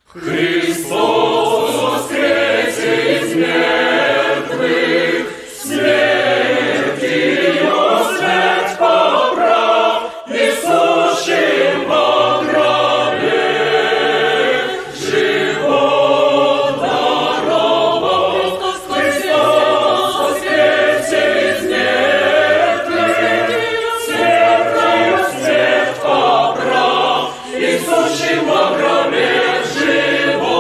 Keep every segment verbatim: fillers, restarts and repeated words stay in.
Христос воскресе из мертвых, смерть ее смерть поправ, несущим во гробе живот даровал. Христос воскресе из мертвых, смерть ее смерть поправ, несущим во гробе живот.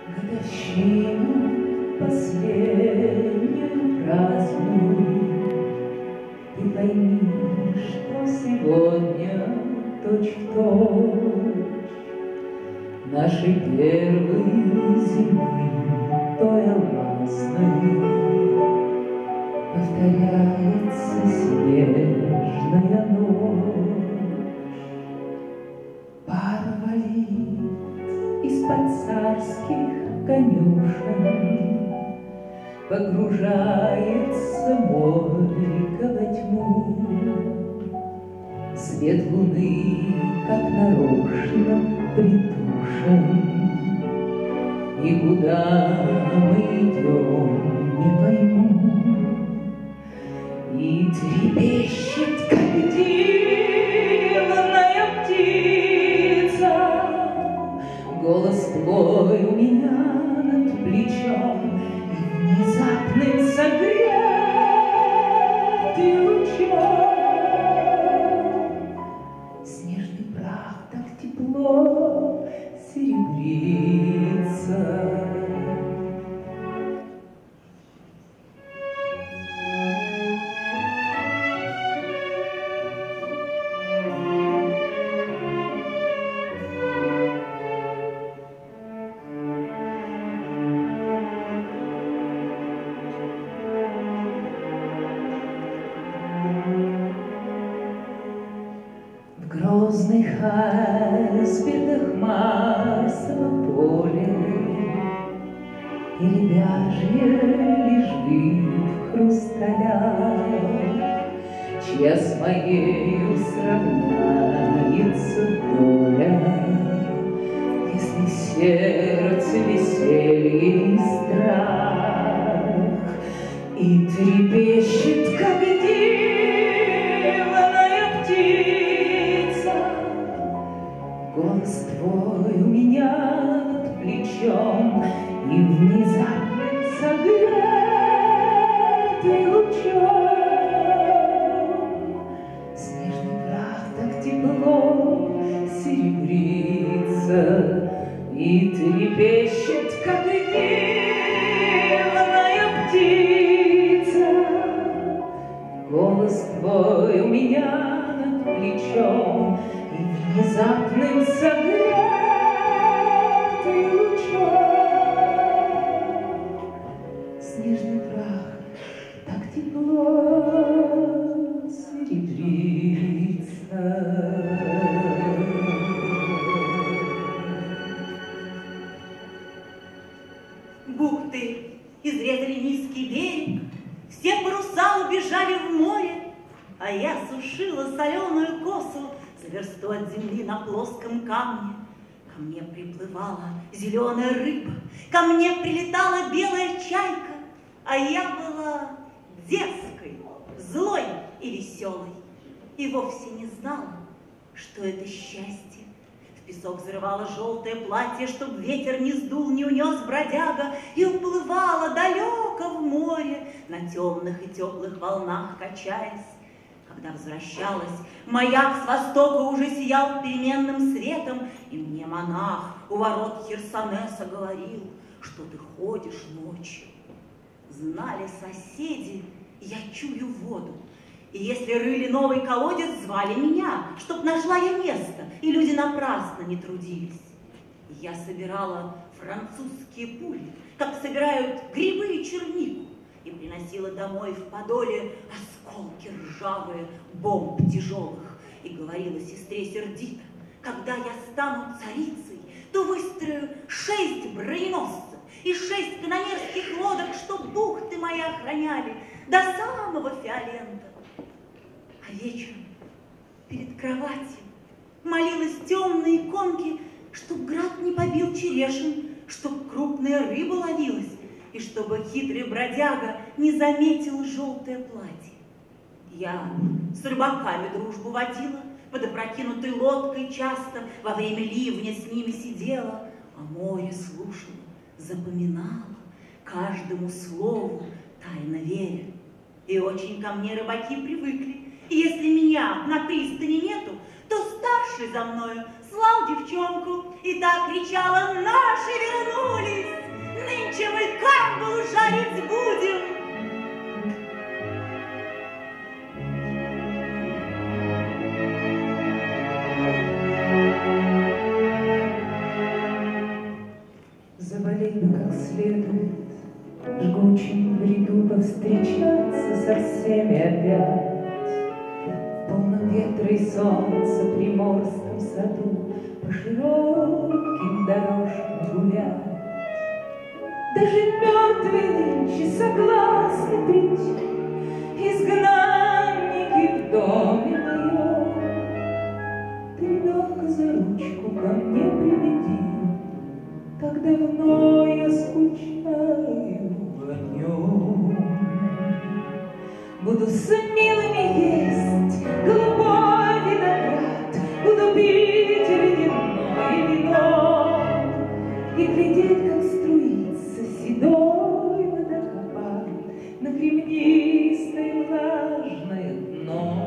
Годовщину последнюю празднуй, ты пойми, что сегодня точь-в-точь нашей первой зимы, той алмазной, повторяется снежная ночь. Пар валит из-под царских конюшен, погружается Мойка во тьму. Свет луны, как нарочно, притушен, и куда мы идем, не пойму. И трепещет, как дивная птица, голос твой у меня над плечом, и внезапным согретый лучом снежный прах так тепло серебрится. В грозных айсбергах Марсово поле и ребяжье лежит в хрусталях, чья с моею сравняется доля, если сердце веселье и страх, и трепещет, как дивная птица. Голос твой у меня над плечом, и внезапно согретый лучом снежный прах так тепло серебрится и трепещет, как дивная птица. Голос твой у меня над плечом, и внезапным согретый лучом снежный прах так тепло серебрится. Бухты изрезали низкий берег, все паруса убежали в море, а я сушила соленую косу за версту от земли на плоском камне. Ко мне приплывала зеленая рыба, ко мне прилетала белая чайка, а я была дерзкой, злой и веселой, и вовсе не знала, что это счастье. В песок взрывало желтое платье, чтоб ветер не сдул, не унес бродяга, и уплывала далеко в море, на темных и теплых волнах качаясь. Когда возвращалась, маяк с востока уже сиял переменным светом, и мне монах у ворот Херсонеса говорил, что ты ходишь ночью. Знали соседи, я чую воду, и если рыли новый колодец, звали меня, чтоб нашла я место, и люди напрасно не трудились. Я собирала французские пули, как собирают грибы и чернику, и приносила домой в подоле осколки ржавые бомб тяжелых, и говорила сестре сердито, когда я стану царицей, то выстрою шесть броненосцев и шесть канонерских лодок, чтоб бухты мои охраняли до самого Фиолента. А вечером перед кроватью молилась темной иконке, чтоб град не побил черешин, чтоб крупная рыба ловилась, и чтобы хитрый бродяга не заметил желтое платье. Я с рыбаками дружбу водила, под опрокинутой лодкой часто во время ливня с ними сидела, а море слушала, запоминала, каждому слову тайно веря. И очень ко мне рыбаки привыкли, и если меня на пристани нету, то старший за мною слал девчонку, и так кричала: «Наши вернулись!» Заболеть бы как следует, в жгучем бреду повстречаться со всеми опять. В полном ветре и солнце приморском саду по широким дорожкам гулять. Даже мертвые нынче согласны прийти, изгнанники в доме моем. Ты ребенка за ручку ко мне приведи, так давно я скучаю о нем. Буду с милыми есть голубой виноград, буду пить ледяное вино и глядеть, как струится седой водопад на кремнистое влажное дно.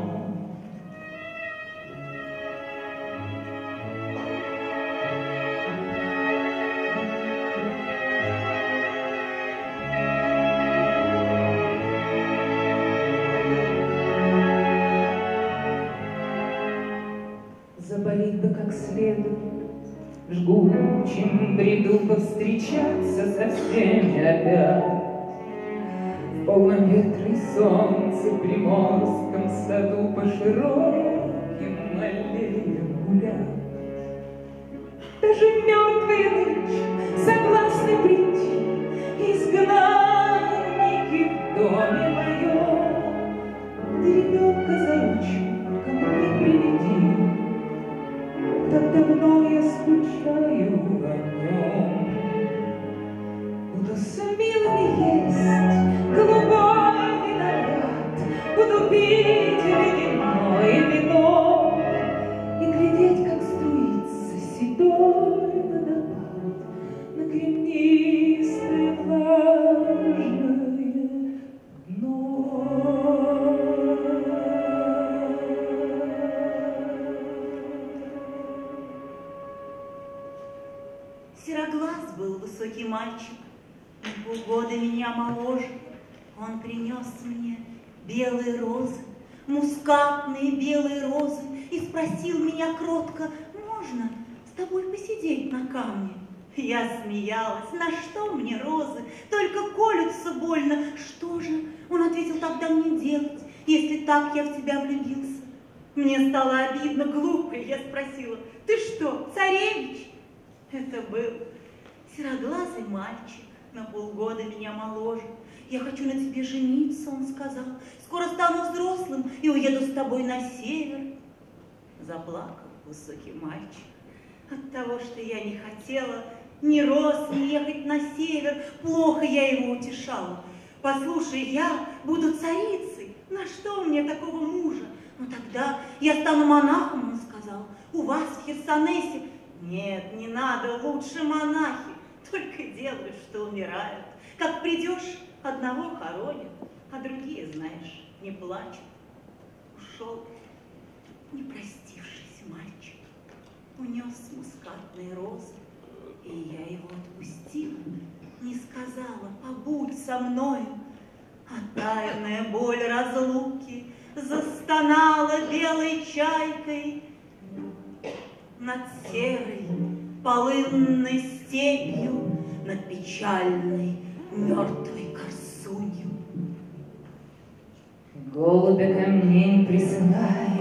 Заболеть бы как следует, в жгучем бреду повстречаться со всеми опять. В полном ветре и солнце в приморском саду по широким аллеям гулять. Даже мертвые нынче согласны прийти, изгнанники в доме моем. Ты ребенка за ручку ко мне приведи, так давно я скучаю о нем. Буду с милыми есть голубой виноград, буду пить ледяное вино и глядеть, как струится седой водопад на кремнистое влажное дно. Сероглаз был высокий мальчик, на полгода меня моложе. Он принес мне белые розы, мускатные белые розы, и спросил меня кротко: можно с тобой посидеть на камне? Я смеялась: на что мне розы, только колются больно. Что же, он ответил, тогда мне делать, если так я в тебя влюбился? Мне стало обидно, глупо, и я спросила: ты что, царевич? Это был сероглазый мальчик, на полгода меня моложе. Я хочу на тебе жениться, он сказал. Скоро стану взрослым и уеду с тобой на север. Заплакал высокий мальчик от того, что я не хотела ни роз, ни ехать на север. Плохо я его утешала. Послушай, я буду царицей. На что мне такого мужа? Ну тогда я стану монахом, он сказал. У вас в Херсонесе. Нет, не надо, лучше монахи. Только делают, что умирают. Как придешь, одного хоронят, а другие, знаешь, не плачут. Ушел, не простившись, мальчик. Унес мускатные розы, и я его отпустила. Не сказала: побудь со мною. А тайная боль разлуки застонала белой чайкой над серой полынной степью, над печальной мертвой Корсунью. Голубя ко мне не присылай,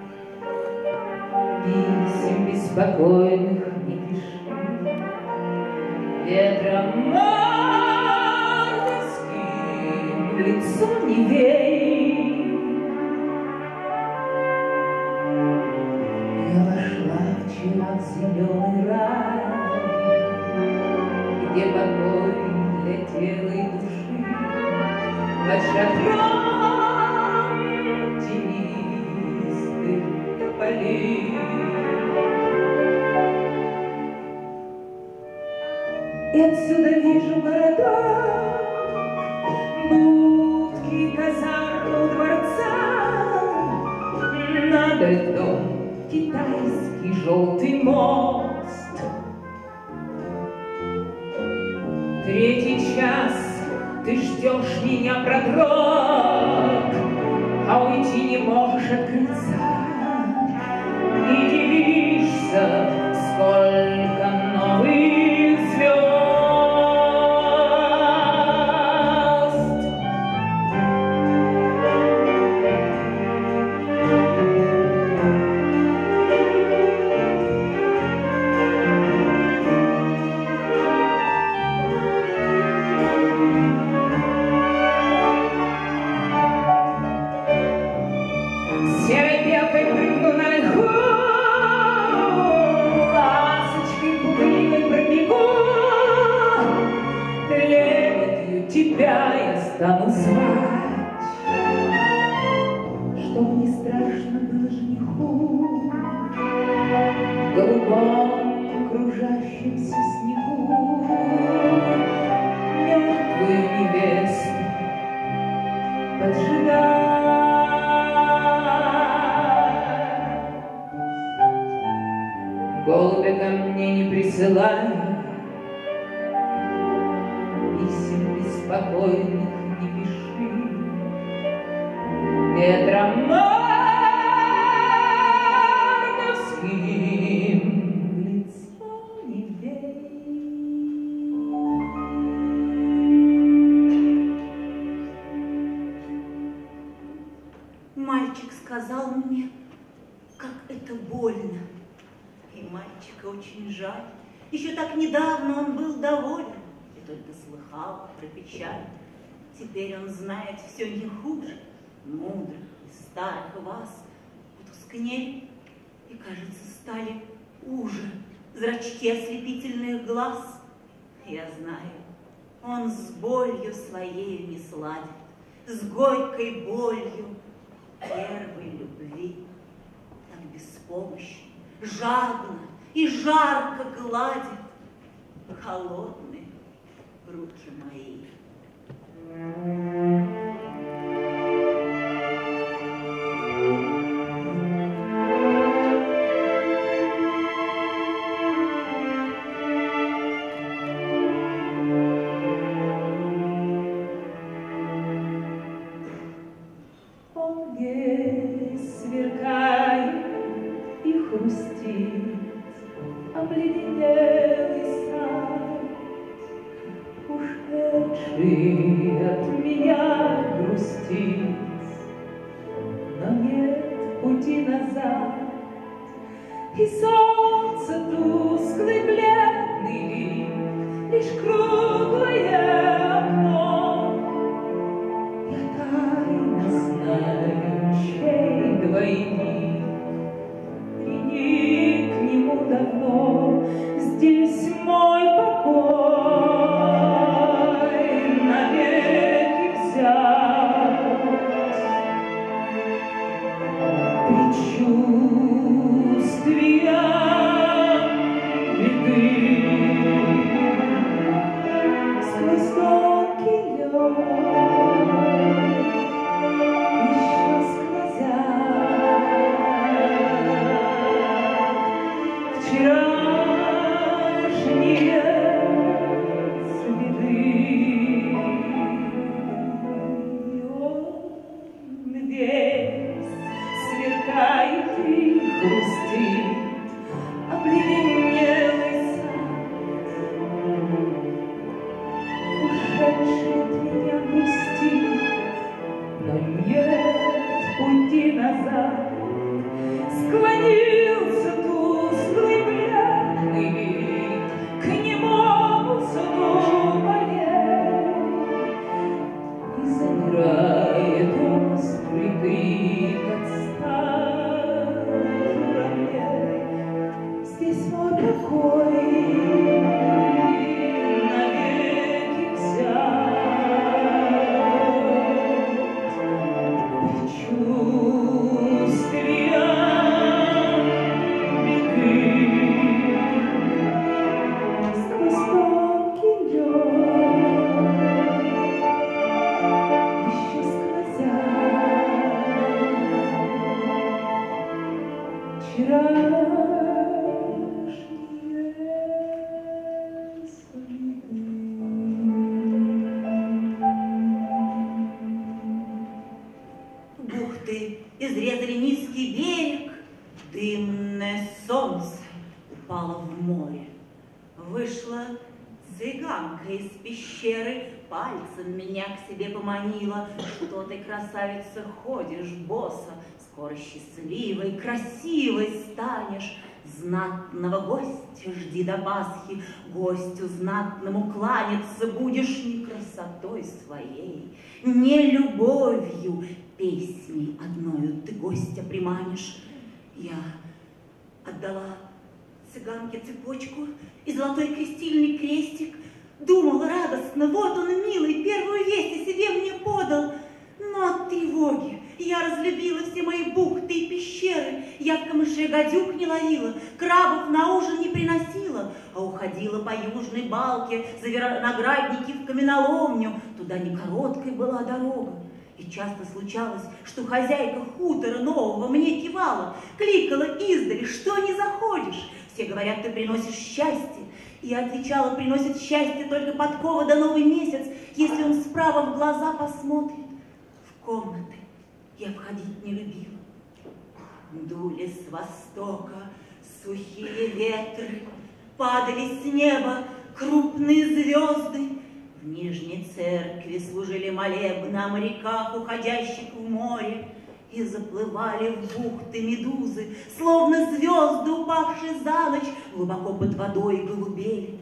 писем беспокойных не пиши, ветром мартовским в лицо не вей. Я вошла вчера в зеленый рай, где покой для тела и души, под шатром тенистых тополей. И отсюда вижу городок, будки, казарму, дворца, над льдом китайский желтый мост. Третий час ты ждешь меня, продрог, а уйти не можешь от крыльца. И дивишься, сколько новых звезд. искрящемся снегу мертвую невесту поджидать. Голубя ко мне не присылай, писем беспокойных не пиши, ветром мордовским в лицо не бей. Мальчик сказал мне, как это больно. И мальчика очень жаль. Еще так недавно он был доволен и только слыхал про печаль. Теперь он знает все не хуже. Мудрых и старых вас потускнели и, кажется, стали уже зрачки ослепительных глаз. Я знаю, он с болью своею не сладит, с горькой болью первой любви, так беспомощно, жадно и жарко гладит холодные руки мои. Сверкает и хрустит обледенелый сад, ушедший от меня грустит, но нет пути назад, и солнце тусклый бледный, лишь круглое окно. Я тайно знаю, чей двойник, приник к нему давно, здесь мой покой навеки взят. Предчувствия беды сквозь тонкий лед склонился тусклый бледный вид к немому суду полей, и замирает острый крик от старых журавлей. Здесь мой покой навеки взят. Предчувствия Бухты изрезали низкий берег, дымное солнце упало в море. Вышла цыганка из пещеры, пальцем меня к себе поманила. Что ты, красавица, ходишь босса, скоро счастливой, красивой станешь. Знатного гостя жди до Пасхи, гостю знатному кланяться будешь не красотой своей, не любовью, песней одною ты гостя приманишь. Я отдала цыганке цепочку и золотой крестильный крестик, думала радостно, вот он, милый, первую весть о себе мне подал. Но от тревоги я разлюбила все мои бухты и пещеры, я Я в камыше гадюк не ловила, крабов на ужин не приносила, а уходила по южной балке за виноградники в каменоломню. Туда не короткой была дорога. И часто случалось, что хозяйка хутора нового мне кивала, кликала издали: что не заходишь? Все говорят, ты приносишь счастье. И я отвечала: приносит счастье только подкова да новый месяц, если он справа в глаза посмотрит. В комнаты я входить не любила. Дули с востока сухие ветры, падали с неба крупные звезды. В Нижней церкви служили молебны о моряках, уходящих в море, и заплывали в бухты медузы, словно звезды, упавшие за ночь, глубоко под водой голубели.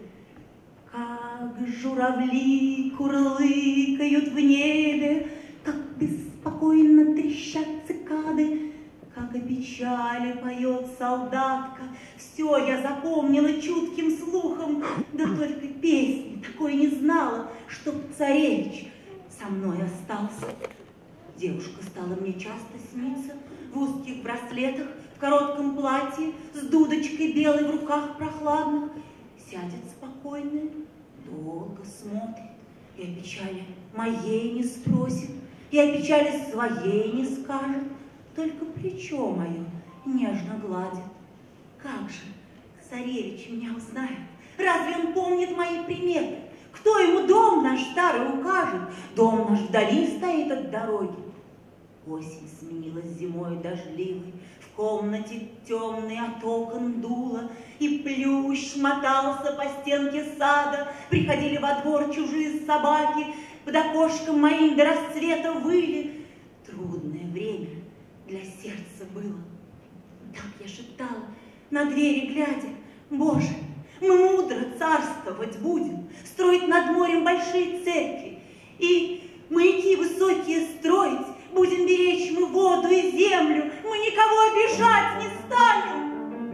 Как журавли курлыкают в небе, как беспокойно трещат цикады, как о печали поет солдатка. Все я запомнила чутким слухом, да только песни такой не знала, чтоб царевич со мной остался. Девушка стала мне часто сниться в узких браслетах, в коротком платье, с дудочкой белой в руках прохладных. Сядет спокойная, долго смотрит, и о печали моей не спросит, и о печали своей не скажет, только плечо мое нежно гладит. Как же царевич меня узнает? Разве он помнит мои приметы? Кто ему дом наш старый укажет? Дом наш вдали стоит от дороги. Осень сменилась зимой дождливой, в комнате темной от окон дуло, и плющ мотался по стенке сада. Приходили во двор чужие собаки, под окошком моим до рассвета выли. Трудное время для сердца было. Так я шептала, на двери глядя: Боже, мы мудро царствовать будем, строить над морем большие церкви, и маяки высокие строить, будем беречь мы воду и землю, мы никого обижать не станем.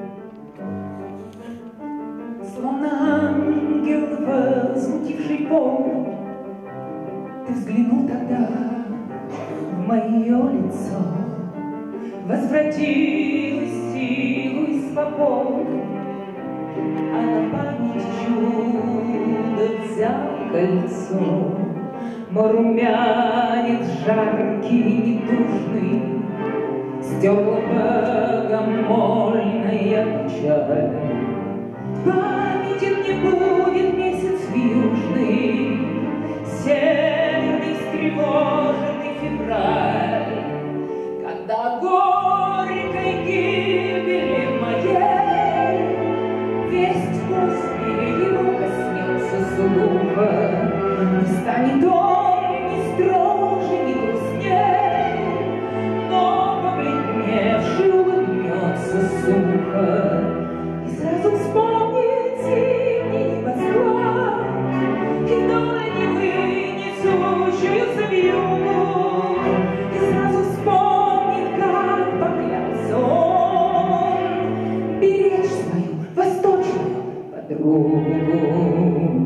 Словно ангел, возмутивший пол, ты взглянул тогда в мое лицо, возвратилась силу и свободу, а на память чудо взял кольцо. Мой румянец жаркий, недушный, стерла богомольная печаль. Памятен не будет месяц южный, северный, встревоженный февраль, когда горькой гибели моей весть после его коснется слуха. Не станет он ни строже, ни грустней, но побледневший улыбнется сухо, и сразу вспомнит зимний небосклад, и вдоль Невы несущую вьюгу, и сразу вспомнит, как поклялся он беречь свою восточную подругу.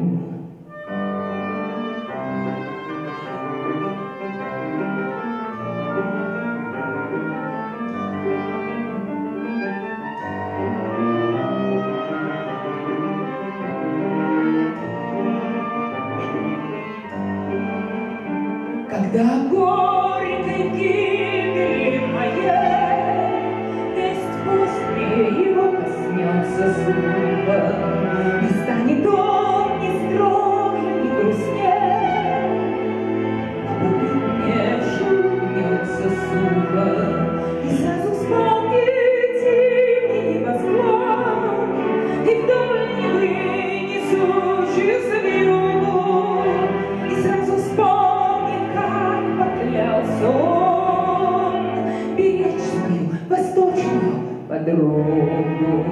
Когда горькой гибели моей весть после его коснется слуха, не станет он ни строже, ни грустнее, а побледневший улыбнется сухо, и сразу вспомнит зимний небосклад, и вдоль Невы несущуюся вьюгу, и сразу вспомнит, поклялся он беречь свою восточную подругу.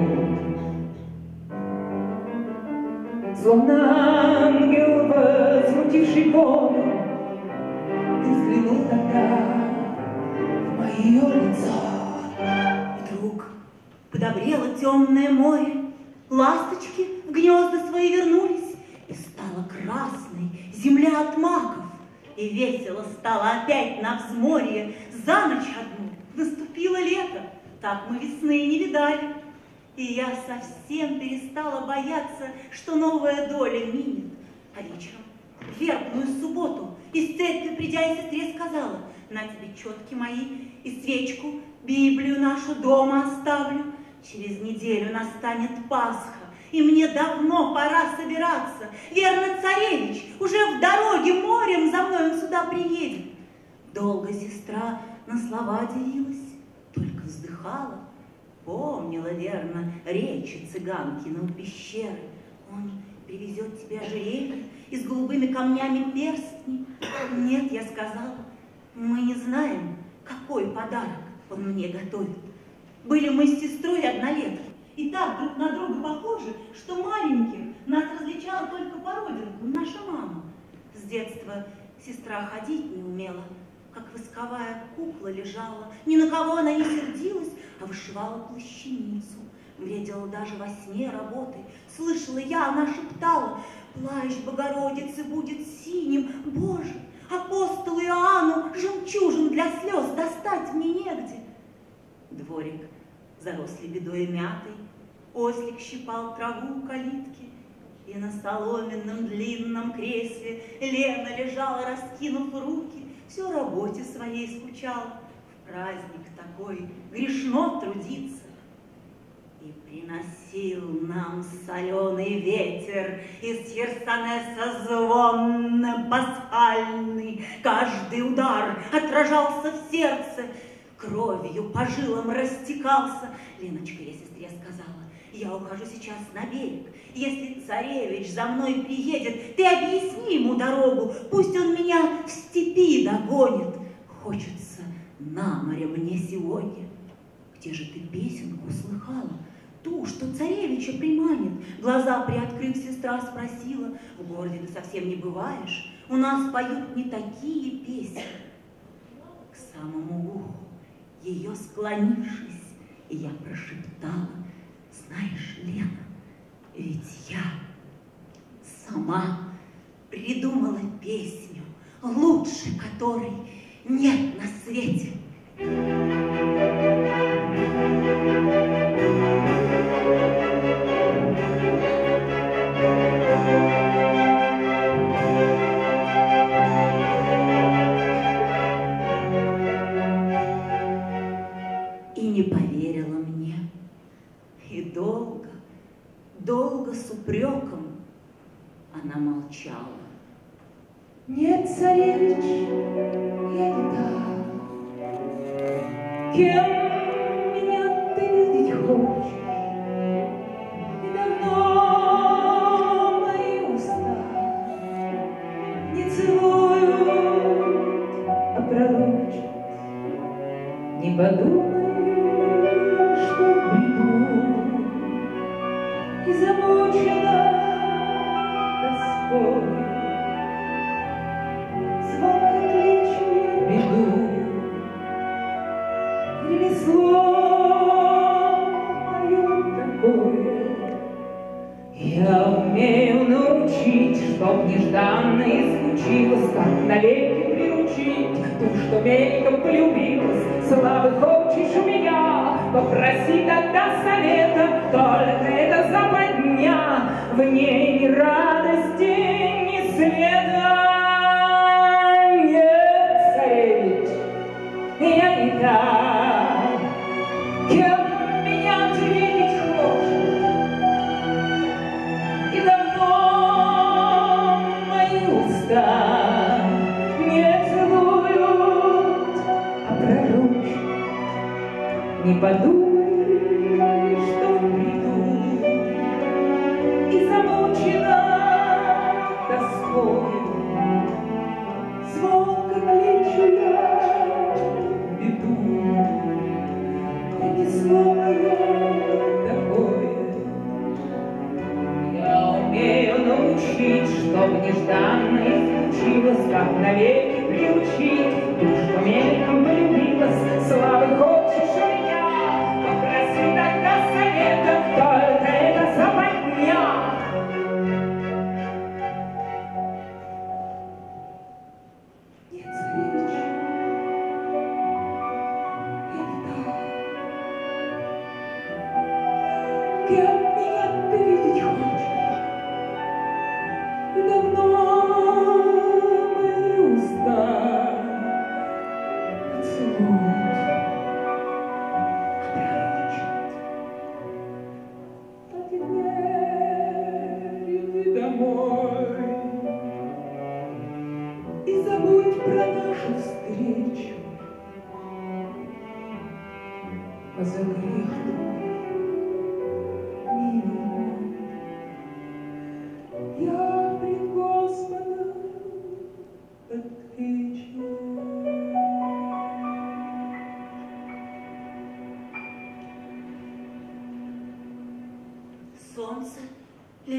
Словно ангел, возмутивший воду, ты взглянул тогда в мое лицо. Вдруг подобрело темное море, ласточки в гнезда свои вернулись, и стала красной земля от маков. И весело стало опять на взморье. За ночь одну наступило лето. Так мы весны не видали. И я совсем перестала бояться, что новая доля минет. А вечером, в вербную субботу, из церкви придя, я сестре сказала: на тебе четки мои и свечку, Библию нашу дома оставлю. Через неделю настанет Пасха, и мне давно пора собираться. Верно, царевич уже в дороге морем за мной он сюда приедет. Долго сестра на слова делилась, только вздыхала. Помнила, верно, речи цыганкины у пещеры. Он привезет тебе ожерелье и с голубыми камнями перстни. Нет, я сказала, мы не знаем, какой подарок он мне готовит. Были мы с сестрой однолетки, и так друг на друга похожи, что маленьких нас различала только по родинкам наша мама. С детства сестра ходить не умела, как восковая кукла лежала. Ни на кого она не сердилась, а вышивала плащаницу. Бредила даже во сне работой. Слышала я, она шептала: плащ Богородицы будет синим. Боже, апостолу Иоанну жемчужин для слез достать мне негде. Дворик заросли бедой и мятой, ослик щипал траву у калитки, и на соломенном длинном кресле Лена лежала, раскинув руки, все о работе своей скучала. В праздник такой грешно трудиться. И приносил нам соленый ветер из Херсонеса звон пасхальный. Каждый удар отражался в сердце, кровью по жилам растекался. Леночка, я сестре сказала, я ухожу сейчас на берег. Если царевич за мной приедет, ты объясни ему дорогу, пусть он меня в степи догонит. Хочется на море мне сегодня. Где же ты песенку слыхала? Ту, что царевича приманит. Глаза приоткрыв, сестра спросила: в городе ты совсем не бываешь? У нас поют не такие песни. К самому уху ее склонившись, я прошептала: знаешь, Лена, ведь я сама придумала песню, лучше которой нет на свете. И не поверила мне, и долго, долго с упреком она молчала. Нет, царевич, я не та, кем меня ты видеть хочешь, и давно мои уста не целуют, а пророчат. Не подумай, что приду, и замучена тоской. Звонко кличу беду, ремесло мое такое. Я умею научить, чтоб нежданно излучилась, как навеки приручить ту, что мельком полюбилась. Славы хочешь у меня, попроси тогда совета, только это западня, в ней ни радости, ни света. Нет, царевич, я не та, кем меня ты видеть хочешь, и давно мои уста не целуют, а пророчат. Не подумай, что приду, и замучена тоскою. Звонко кличу я беду, ремесло мое такое. Я умею научить, чтоб нежданно излучилась, как навеки приучить ту, что мельком полюбилась. Славы хочешь у меня, попроси тогда совета, только это западня. Нет, царевич, я не та, кем меня ты видеть хочешь, и давно мои уста не целуют, а пророчат. Не подумай, что приду, и замучена тоскою. Звонко кличу я беду, ремесло мое такое. Я умею научить, чтоб нежданно излучилась, как навеки приучить ту, что мельком полюбилась. Славы хочешь у меня, попроси тогда совета, только это западня. Нет, царевич, я не та.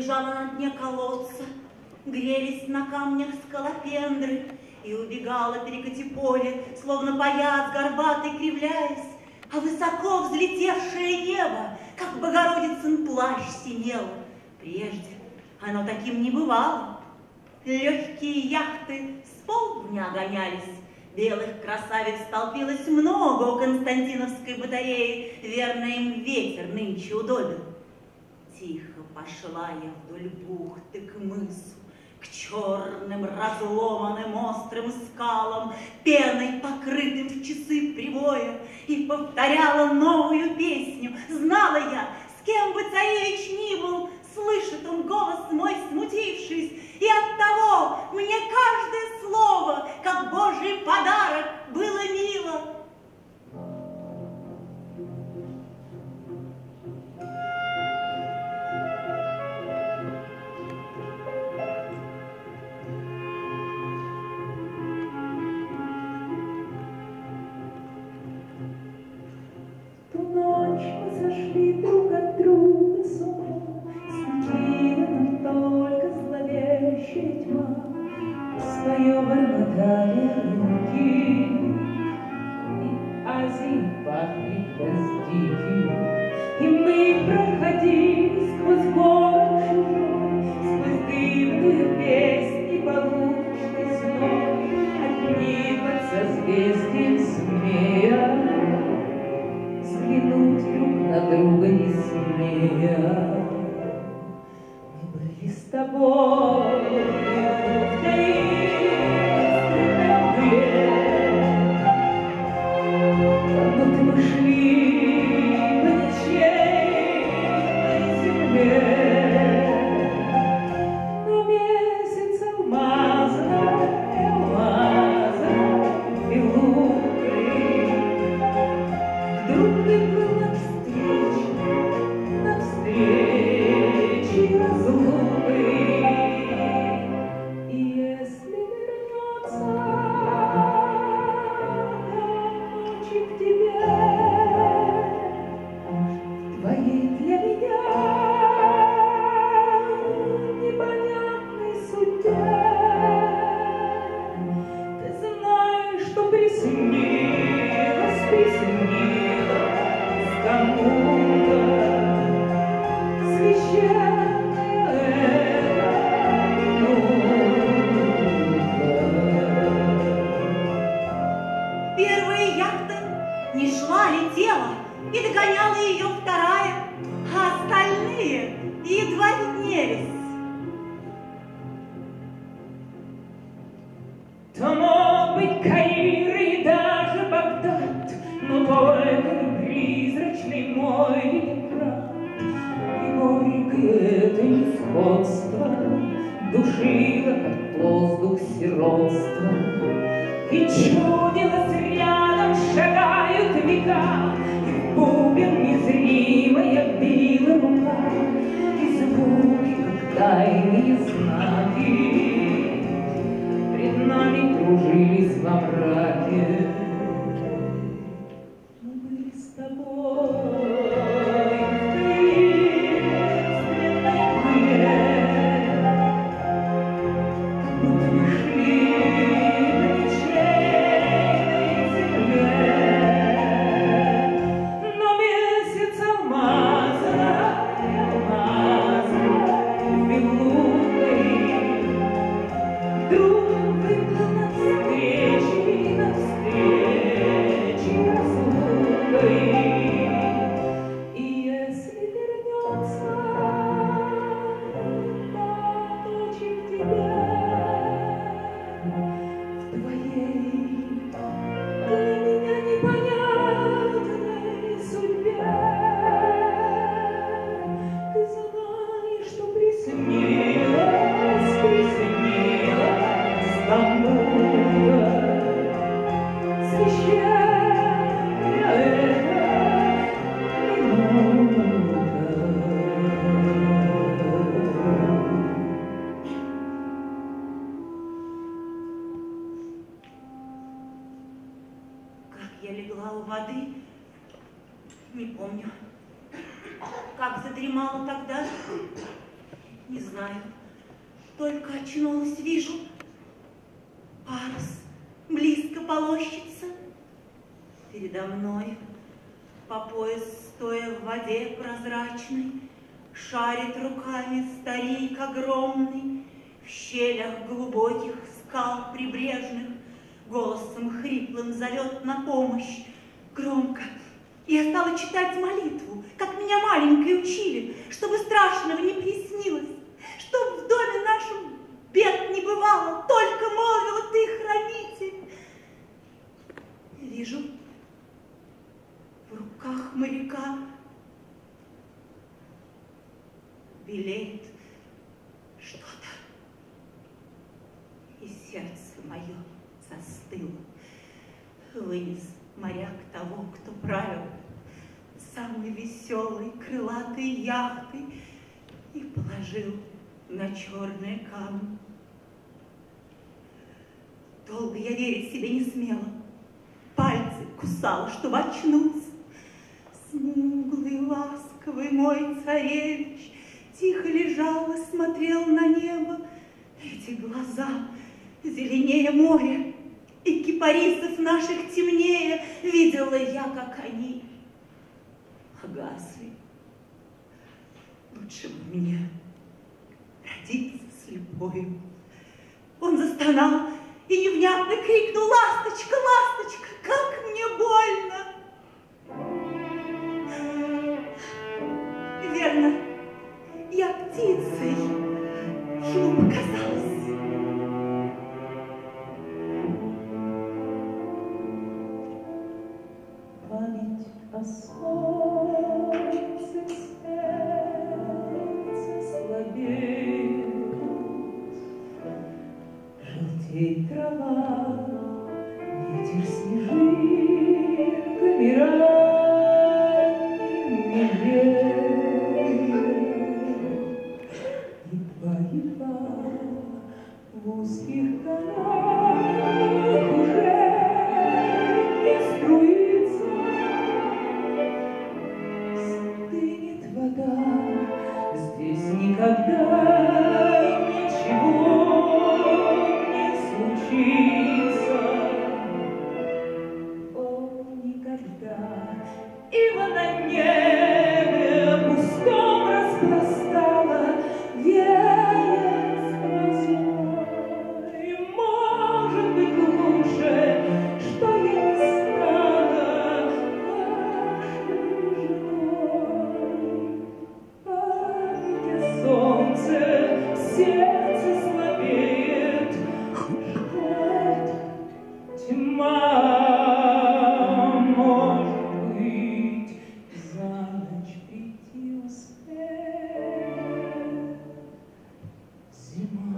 лежала на дне колодца, грелись на камнях скалопендры, и убегала перекати поле, словно паяц горбатый кривляясь, а высоко взлетевшее небо, как Богородицын плащ, синело. Прежде оно таким не бывало. Легкие яхты с полдня гонялись, белых красавиц столпилось много у Константиновской батареи, верно, им ветер нынче удобен. Тихо пошла я вдоль бухты к мысу, к черным разломанным острым скалам, пеной покрытым в часы прибоя, и повторяла новую песню. Знала я, с кем бы царевич ни был, слышит он голос мой, смутившись, и оттого мне каждое слово, как Божий подарок, было мило. Ту ночь мы сошли друг от друга с ума, светила нам только зловещая тьма, свое бормотание руки, и Азии пахнет гвоздики, и мы проходили сквозь город чужой, сквозь дымную песни полуночной сной, одни под созвездием смея, взглянуть друг на друга не смея. Мы были с тобой в таинственном мгле, как будто мы шли по ничейной земле, но месяц алмазной, алмазной белукой вдруг выплыл навстречу, навстречу разлукой. И если вернется ночи к тебе, в твоей для меня непонятной судьбе, ты знаешь, что приснилось, приснилось кому-то священная эта минута. Первая яхта не шла, летела, и догоняла ее вторая, а остальные едва виднелись. То мог быть Каир и даже Багдад, но только призрачный мой брат. И горькое это несходство душило, как воздух сиротства. И чудилось рядом шагают века, и в бубен незримая била рука, и звуки, как тайные знаки, пред нами кружились во мраке. Мы были с тобой в таинственной мгле, как будто мы шли по ничейной земле, но месяц алмазной, алмазной белукой вдруг выплыл навстречу, навстречу разлукой. И если вернется ночи к тебе, в твоей для меня непонятной судьбе, ты знаешь, что приснилось, приснилось кому-то священная эта минута. Как я легла у воды, не помню. Как задремала тогда, Не знаю, только очнулась, вижу, парус близко полощется. Передо мной, по пояс стоя в воде прозрачной, шарит руками старик огромный, в щелях глубоких скал прибрежных голосом хриплым зовет на помощь громко. Я стала читать молитву, как меня маленькой учили, чтобы страшного не приснилось, чтоб в доме нашем бед не бывало, только молвила ты, хранитель. Вижу, в руках моряка белеет что-то, и сердце мое застыло. Вынес моряк того, кто правил самой веселой крылатой яхтой, и положил на черные камни. Долго я верить себе не смела, пальцы кусала, чтобы очнуться. Смуглый, ласковый мой царевич тихо лежал и смотрел на небо. Эти глаза зеленее моря, и кипарисов наших темнее, видела я, как они погасли. Лучше бы мне родиться слепою. Он застонал и невнятно крикнул: ласточка, ласточка, как мне больно! Верно, я птицей ему показалась. Память о солнце, сердце слабеет, желтеет трава, ветер снежинками ранними веет. Едва-едва в узких тонах уже не струится, стынет вода, здесь никогда ничего не случится. О, никогда! Ива на небе пустом распластала, веет сквозной. Может быть, лучше, что я не стала вашей женой. Память о солнце, сердце слабеет, что это тьма, может быть, за ночь прийти успеет зима.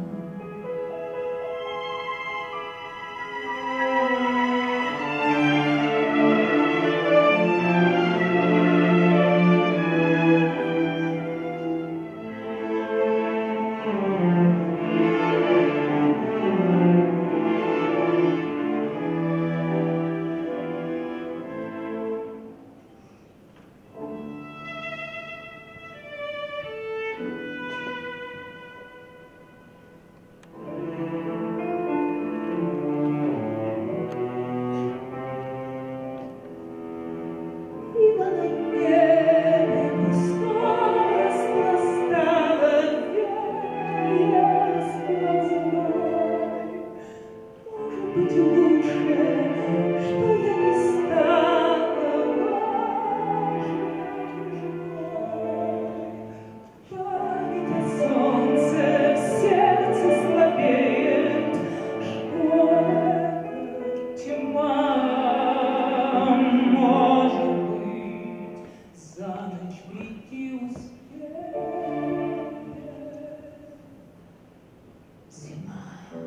Ива на небе пустом распластала, веет сквозной. Может быть, лучше, что я не стала вашей женой. Память о солнце, сердце слабеет, что это тьма, может быть, за ночь прийти успеет зима.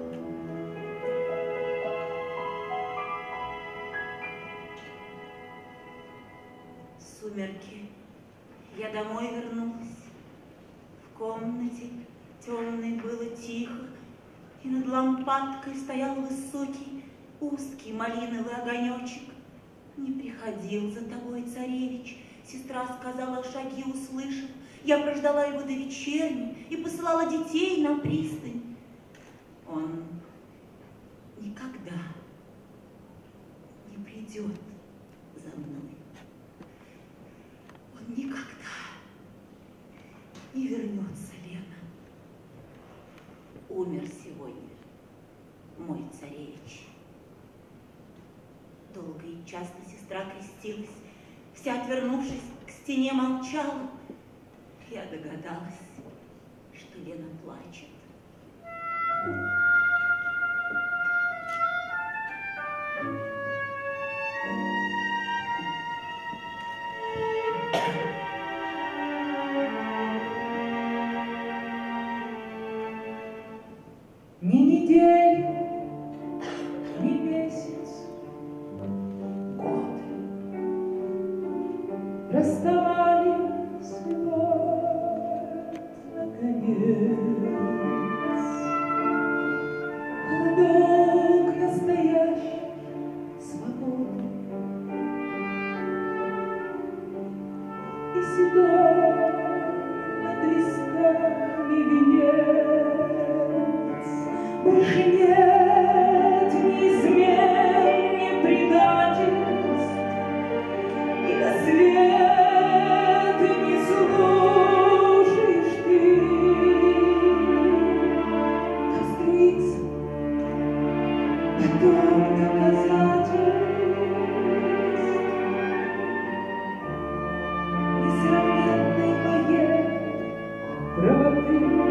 Сумерки, я домой вернулась. В комнате темной было тихо, и над лампадкой стоял высокий, узкий малиновый огонечек. Не приходил за тобой царевич, сестра сказала, шаги услышав, Я прождала его до вечерни и посылала детей на пристань. Он никогда не придет за мной. Он никогда не вернется, Лена. Умер сегодня мой царевич. Долго и часто сестра крестилась, вся отвернувшись к стене молчала. Я догадалась, что Лена плачет. Ни недели, ни месяц, год расставались вот, наконец. Холодок настоящий, свободы и седой над висками венец. Больше нет ни измен, ни предательств, и на свет не служишь ты. Остается потом доказательств несравненной моей правоты.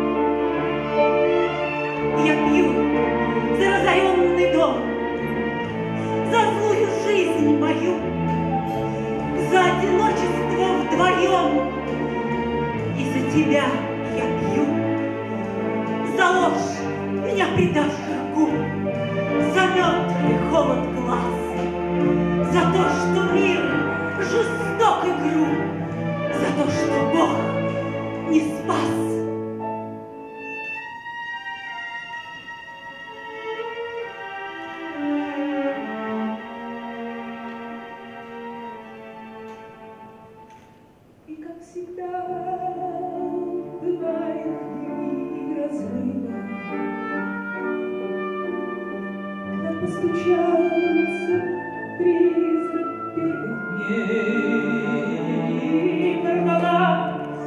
Я пью за разоренный дом, за злую жизнь мою, за одиночество вдвоем. И за тебя я пью, за ложь, меня предавших губ, за мертвый холод глаз, за то, что мир жесток и груб, за то, что Бог не спас. Всегда бывает дни разрыва, когда постучался призрак первых дней, ворвалась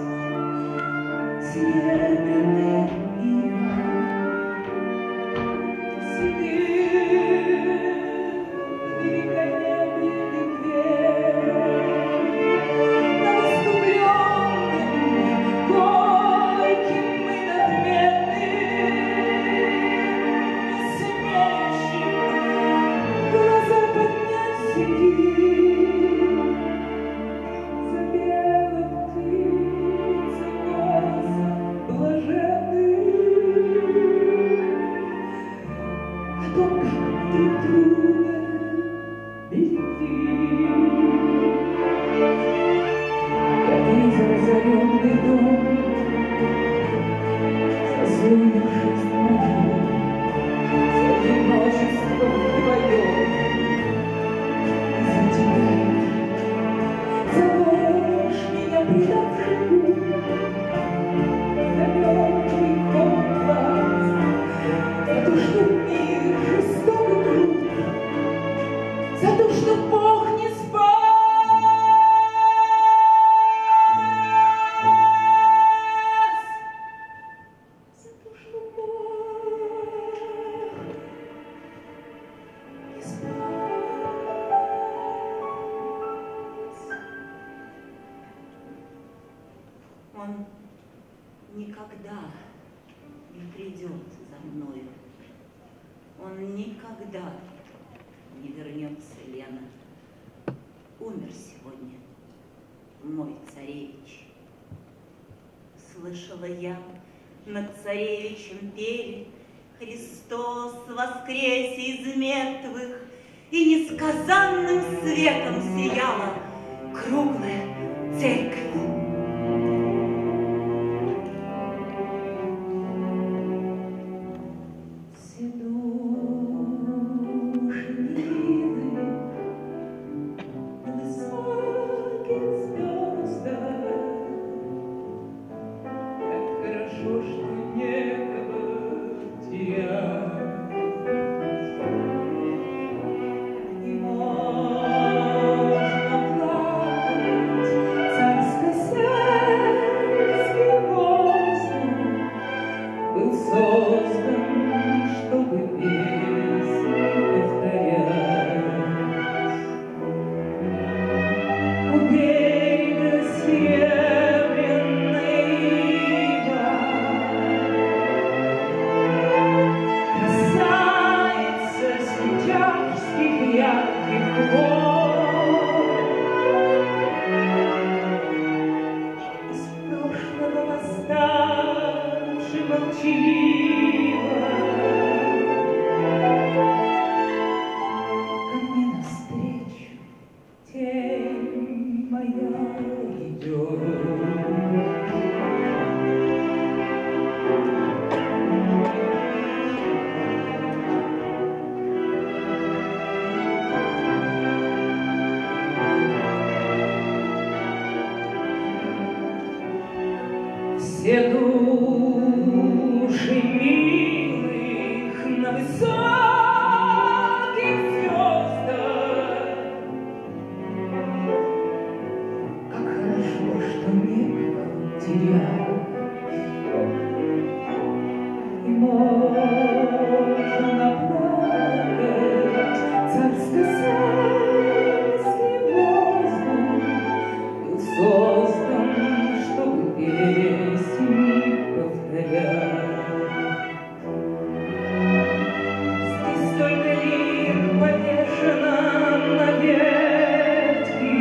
серебряная ива, сидит великолепие ветвей. Он никогда не придет за мною. Он никогда не вернется, Лена. Умер сегодня мой царевич. Слышала я, над царевичем пели: Христос воскресе из мертвых, и несказанным светом сияла круглая церковь. Все души милых на высоких звездах. Как хорошо, что некого терять. И можно плакать царско-сельский воздух был создан, чтобы песни повторять. Здесь столько лир повешено на ветки,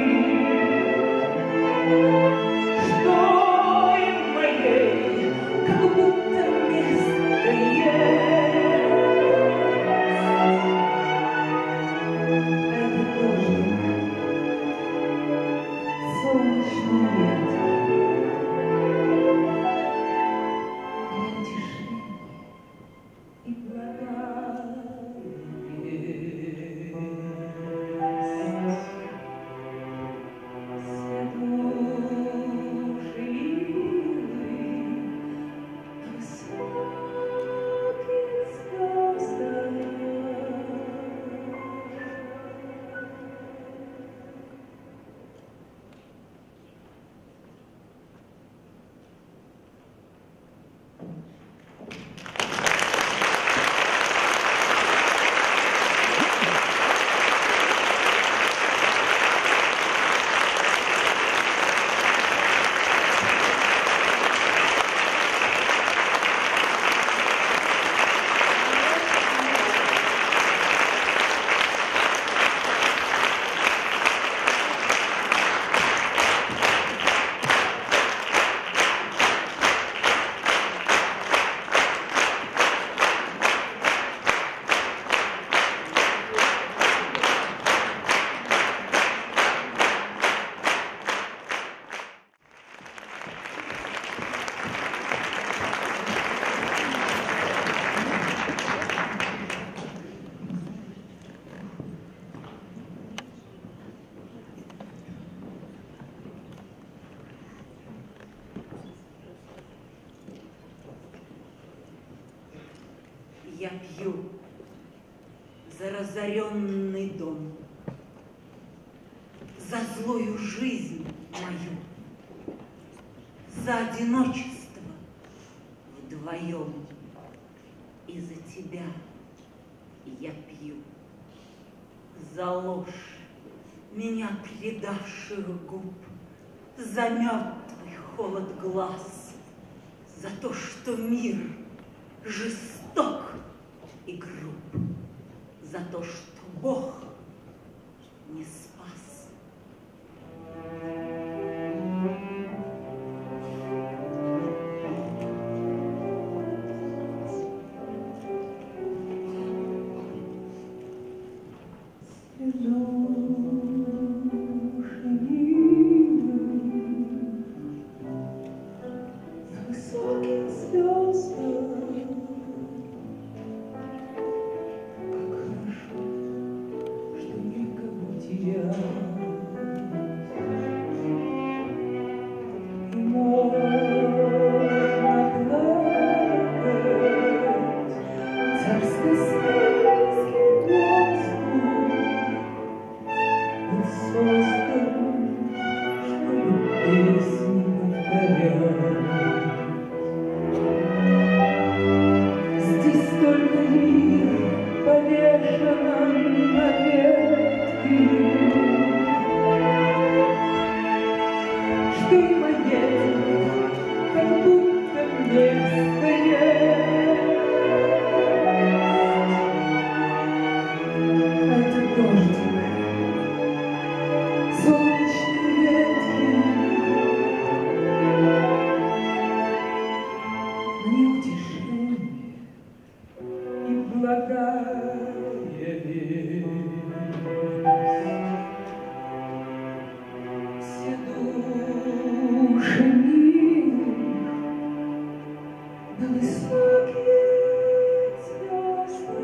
что им моей как будто место есть. Это дождик, солнечный ветер, и благодарность. Все души милые на высоких звездах. Я пью за разоренный дом, за злую жизнь мою, за одиночество вдвоем. И за тебя я пью, за ложь меня предавших губ, за мертвый холод глаз, за то, что мир жесток и груб, за то, что Бог не спас. Души милые на высоких звездах. Как хорошо, дорогая весть. Все души милых на высокие звезды.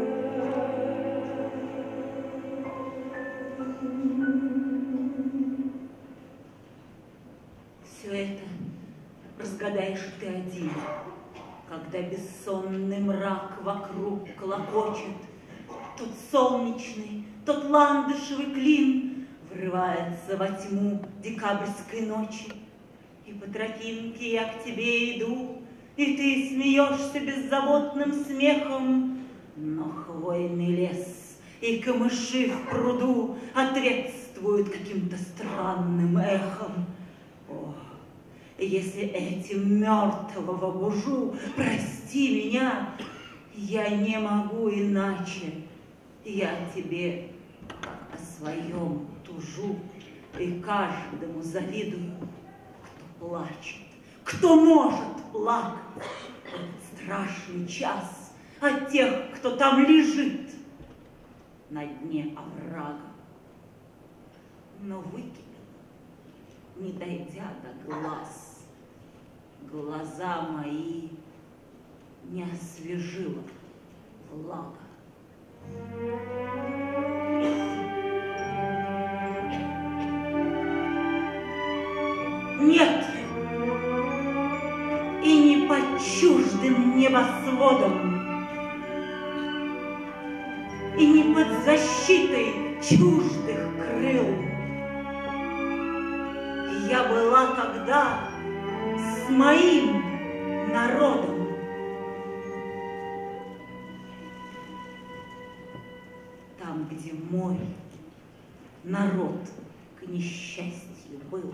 Все это разгадаешь ты один, когда бессонный мрак вокруг клокочет. Тот солнечный, тот ландышевый клин врывается во тьму декабрьской ночи. И по тропинке я к тебе иду, и ты смеешься беззаботным смехом. Но хвойный лес и камыши в пруду ответствуют каким-то странным эхом. О, если этим мертвого бужу, прости меня, я не могу иначе. Я тебе о своем тужу и каждому завидую, кто плачет, кто может плакать в этот страшный час от тех, кто там лежит на дне оврага. Но выкипела, не дойдя до глаз, глаза мои не освежила влага. Нет, и не под чуждым небосводом, и не под защитой чуждых крыл. Я была тогда с моим народом. Там, где мой народ к несчастью был.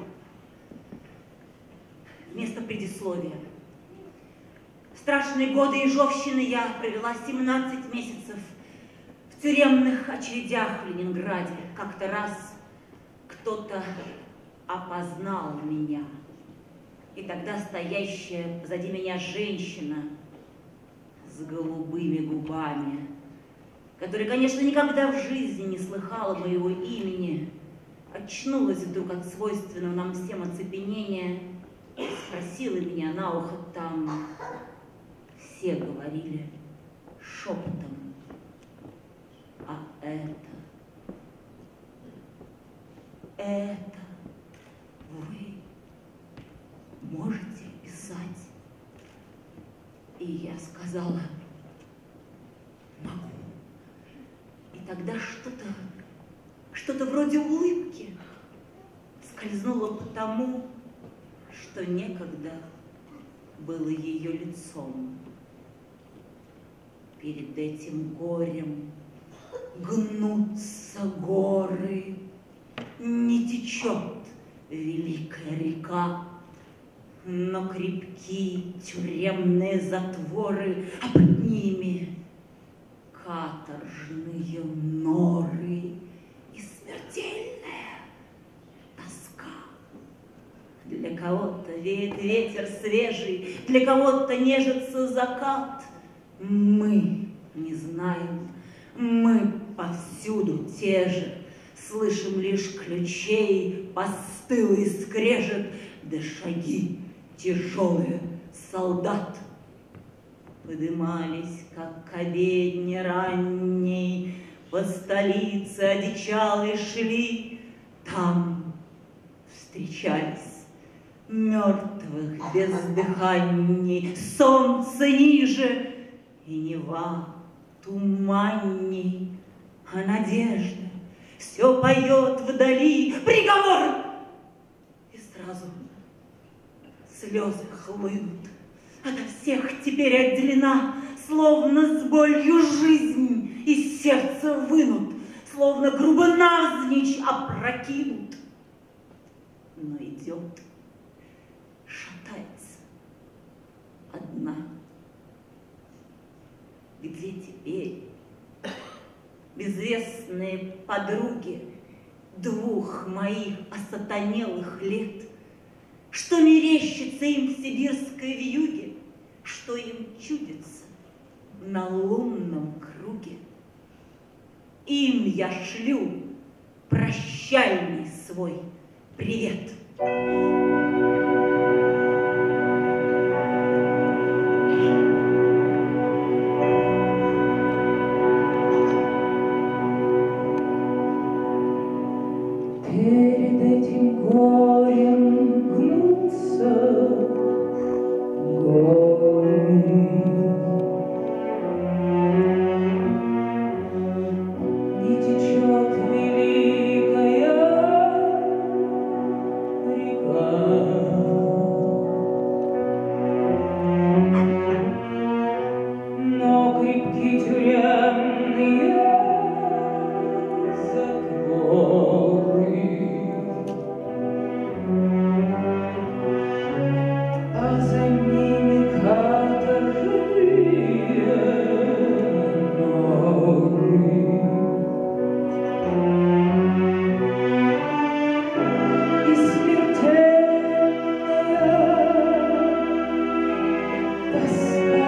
Вместо предисловия. В страшные годы ежовщины я провела семнадцать месяцев в тюремных очередях в Ленинграде. Как-то раз кто-то опознал меня. И тогда стоящая позади меня женщина с голубыми губами, которая, конечно, никогда в жизни не слыхала моего имени, очнулась вдруг от свойственного нам всем оцепенения, спросила меня на ухо там. Все говорили шепотом: а это, это вы можете писать? И я сказала: могу. И тогда что-то, что-то вроде улыбки скользнуло по тому, что некогда было ее лицом. Перед этим горем гнутся горы, не течет великая река, но крепки тюремные затворы, а под ними каторжные норы и смертельная тоска. Для кого-то веет ветер свежий, для кого-то нежится закат. Мы не знаем, мы повсюду те же, слышим лишь ключей постылый скрежет, да шаги тяжелые солдат. Подымались, как к обедне ранней, по столице одичалой шли, там встречались мертвых бездыханней, солнце ниже, и Нева туманней, а надежда все поет вдали приговор. И сразу слезы хлынут, ото всех теперь отделена, словно с болью жизнь из сердца вынут, словно грубо навзничь опрокинут. Но идет, шатается одна. Где теперь безвестные подруги двух моих осатанелых лет? Что мерещится им в сибирской вьюге, что им чудится на лунном круге? им я шлю прощальный свой привет. Перед этим горем гнутся горы. Не течет великая река. Но крепки тюремные затворы. А за ними каторжные норы. И смертельная тоска.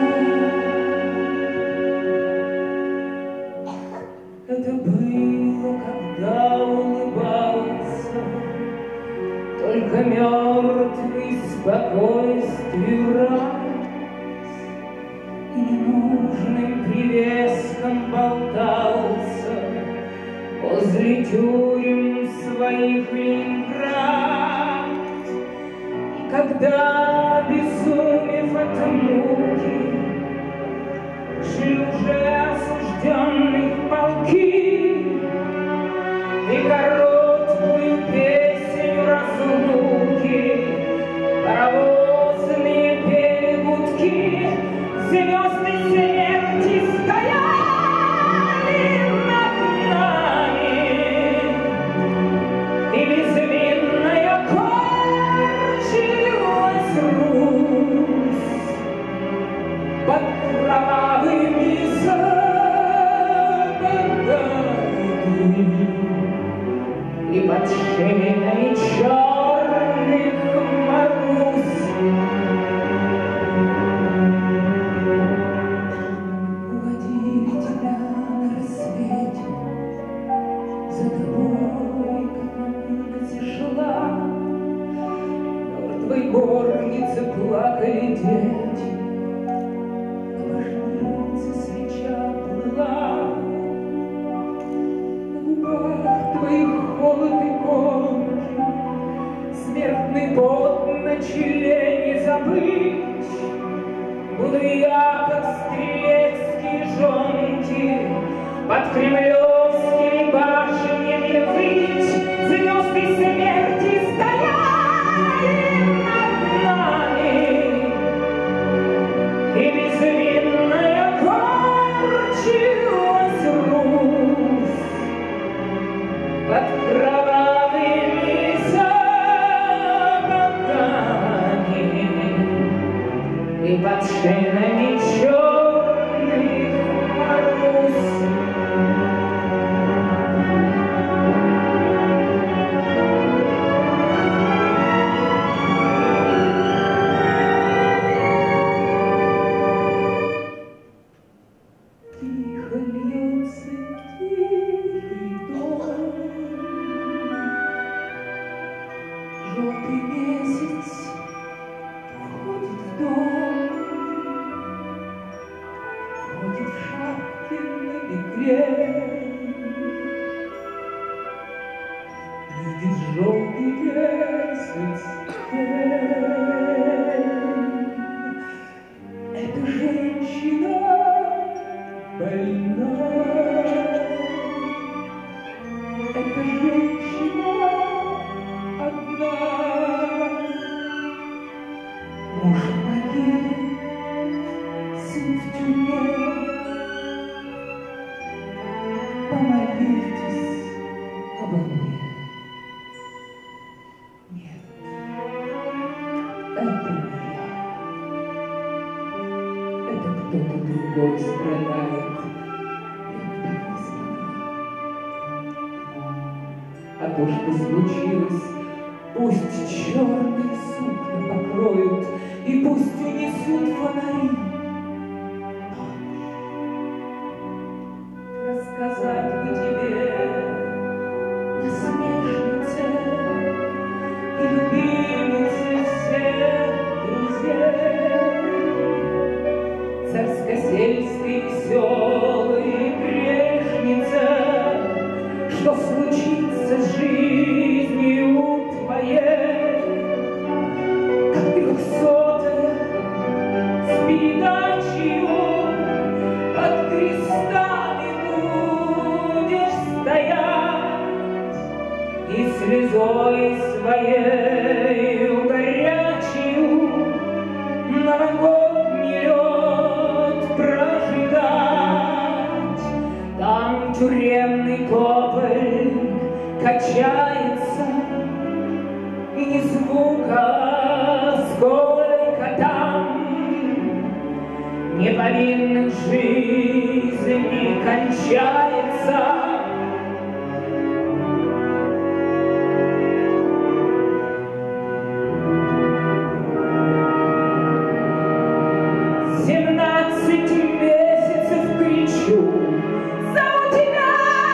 Это было, когда улыбался только мертвый спокойствию раз, и ненужным привеском болтался возле тюрем своих Ленинград. И когда, обезумев от муки, шли уже осужденных полки, и короткую песню разлуки паровозные перегудки, звезды смерти стояли над нами, и безвинная корчилась Русь под кровавыми и под шинами черных мороз. Уводили тебя на рассвете, за тобой, как комнате шла, мертвой горнице плакали дети, на башнице свеча плыла. Твоих холод и конки, смертный пот на челе не забыть. Буду я, как стрелецкие жонки, под кремлевскими башнями выть. Звезды смерти стояли над нами, и безвинная корчилась Русь под кровавыми сапогами и под шинами черных мороз. Тихо льется тихий дом, желтый месяц входит в дом, входит в шапке на бекрень, видит желтый месяц день. Эта женщина больна, эта женщина одна. Муж в могиле, сын в тюрьме. Помолитесь обо мне. Нет, это не я. Это кто-то другой страдает. Я так не смогла. А то, что случилось, пусть черные сукна покроют, и пусть унесут фонари. Рассказать бы тебе любимицы всех друзей, царско-сельской веселой грешница, что случится с жизнью твоей, как трехсотая с передачей под крестами будешь стоять и слезой своей горячей новогодний лед прожигать. Там тюремный тополь качается, и ни звука, сколько там неповинных жизней кончается. Семнадцать месяцев кричу: зову тебя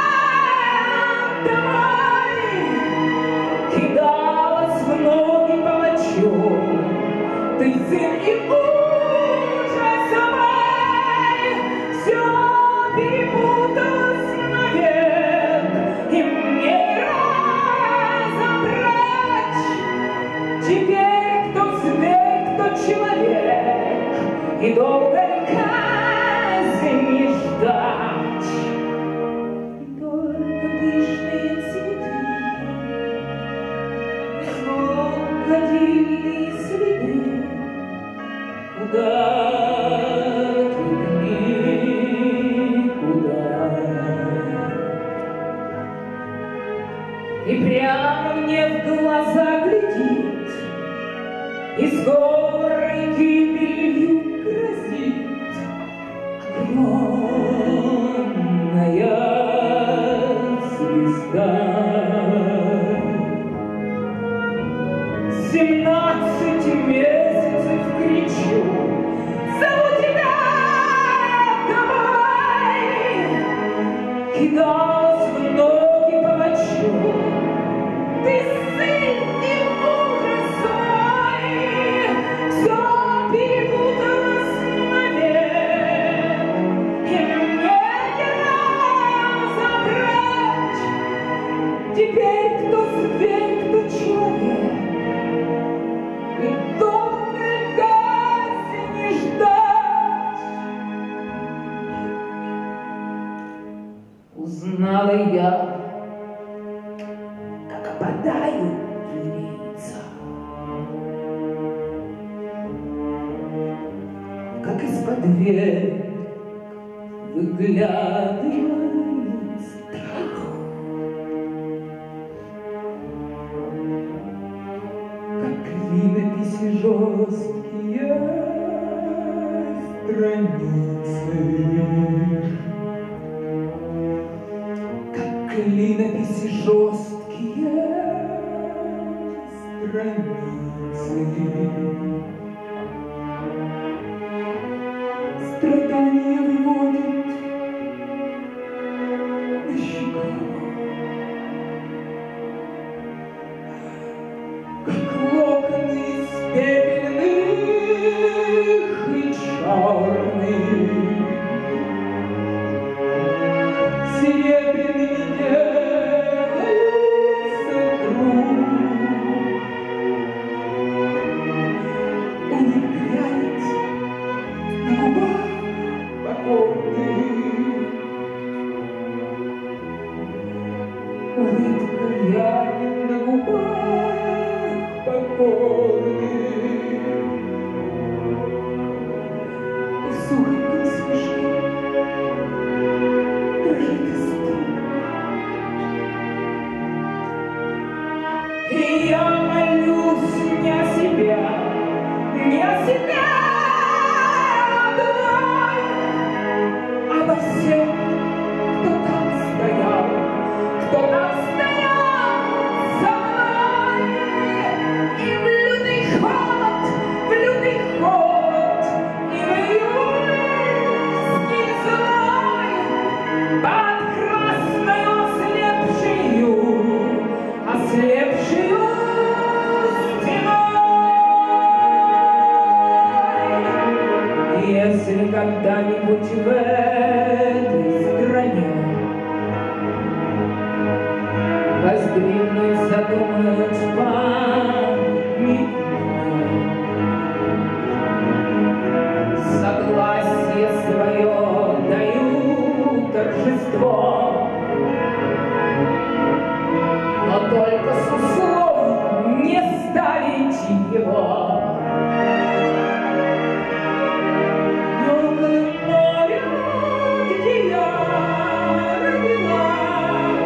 домой, кидалась в ноги палачу, ты сын и ужас мой, все перепуталось навек, и мне не разобрать теперь, кто зверь, кто человек, и долгой казни ждать. И только пышные цветы, крокодильные следы, куда тут никуда. И прямо мне в глаза глядит, и скорой гибелью грозит огромная звезда. Семнадцать месяцев кричу: зову тебя домой, кидалась в ноги палачу, ты сын и ужас мой, все перепуталось навек, и мне не разобрать теперь, кто зверь, кто человек, и долгой казни ждать. Узнала я, как опадают лица, как из-под век выглядывает страх. Как клинописи жесткие страницы, как клинописи жесткие страницы, страдания выводит на щеках, как локоны из пепельных и черных, серебряными делаются вдруг торжество. Но только с условием не ставить его. Юг моря, где я родилась,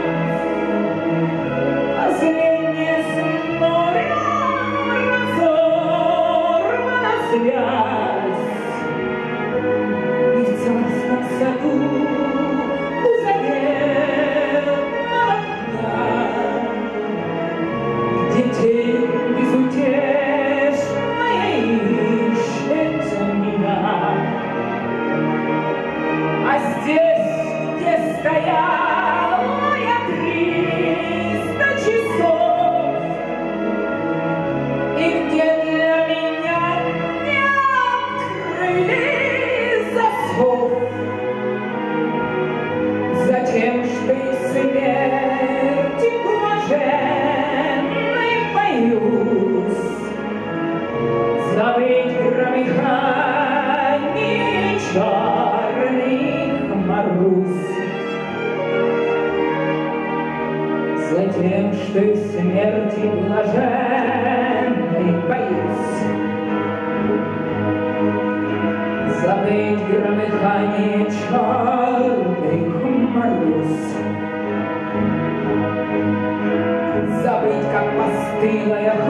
последнее с морем разорвана связь. И в царском саду у заветного окна детей безутешная ищет меня. А здесь, где стояла я триста часов, и где для меня не открыли засов, затем, что и смерти блаженной боюсь забыть громыхание черных мороз. Затем, что и смерти блаженной боюсь забыть громыхание черных мороз. Забыть, как постылая